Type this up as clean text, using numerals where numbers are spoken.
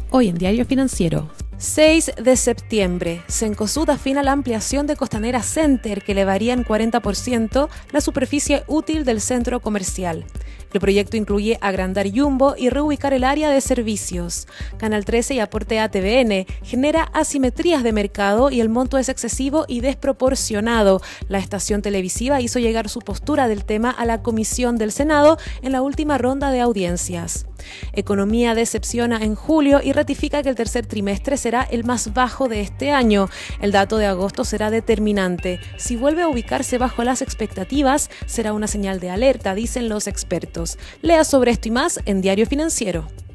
Hoy en Diario Financiero. 6 de septiembre, Cencosud afina la ampliación de Costanera Center, que elevaría en 40% la superficie útil del centro comercial. El proyecto incluye agrandar Jumbo y reubicar el área de servicios. Canal 13 y aporte a TVN genera asimetrías de mercado y el monto es excesivo y desproporcionado. La estación televisiva hizo llegar su postura del tema a la Comisión del Senado en la última ronda de audiencias. Economía decepciona en julio y ratifica que el tercer trimestre será el más bajo de este año. El dato de agosto será determinante. Si vuelve a ubicarse bajo las expectativas, será una señal de alerta, dicen los expertos. Lea sobre esto y más en Diario Financiero.